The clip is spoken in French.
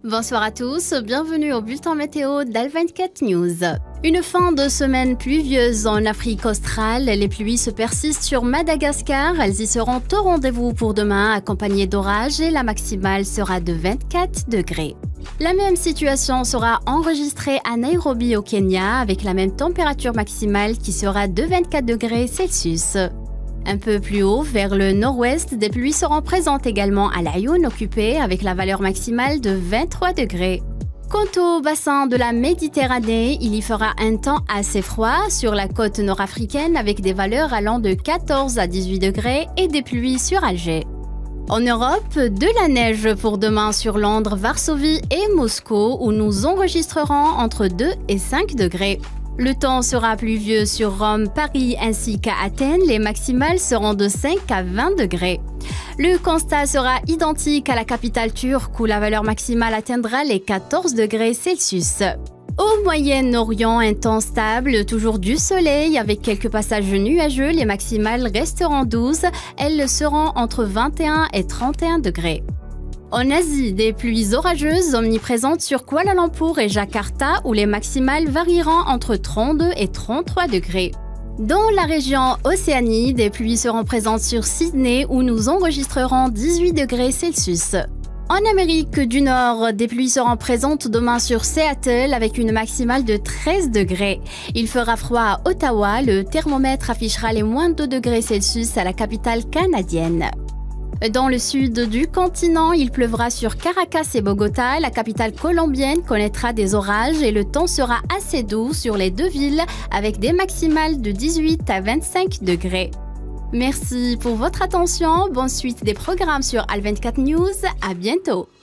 Bonsoir à tous, bienvenue au bulletin météo d'Al24 News. Une fin de semaine pluvieuse en Afrique australe. Les pluies se persistent sur Madagascar. Elles y seront au rendez-vous pour demain, accompagnées d'orages, et la maximale sera de 24 degrés. La même situation sera enregistrée à Nairobi au Kenya, avec la même température maximale qui sera de 24 degrés Celsius. Un peu plus haut, vers le nord-ouest, des pluies seront présentes également à l'Aïoun occupé avec la valeur maximale de 23 degrés. Quant au bassin de la Méditerranée, il y fera un temps assez froid sur la côte nord-africaine avec des valeurs allant de 14 à 18 degrés et des pluies sur Alger. En Europe, de la neige pour demain sur Londres, Varsovie et Moscou où nous enregistrerons entre 2 et 5 degrés. Le temps sera pluvieux sur Rome, Paris ainsi qu'à Athènes. Les maximales seront de 5 à 20 degrés. Le constat sera identique à la capitale turque où la valeur maximale atteindra les 14 degrés Celsius. Au Moyen-Orient, un temps stable, toujours du soleil avec quelques passages nuageux. Les maximales resteront 12. Elles seront entre 21 et 31 degrés. En Asie, des pluies orageuses omniprésentes sur Kuala Lumpur et Jakarta où les maximales varieront entre 32 et 33 degrés. Dans la région Océanie, des pluies seront présentes sur Sydney où nous enregistrerons 18 degrés Celsius. En Amérique du Nord, des pluies seront présentes demain sur Seattle avec une maximale de 13 degrés. Il fera froid à Ottawa, le thermomètre affichera les moins 2 degrés Celsius à la capitale canadienne. Dans le sud du continent, il pleuvra sur Caracas et Bogota. La capitale colombienne connaîtra des orages et le temps sera assez doux sur les deux villes avec des maximales de 18 à 25 degrés. Merci pour votre attention. Bonne suite des programmes sur Al24 News. À bientôt.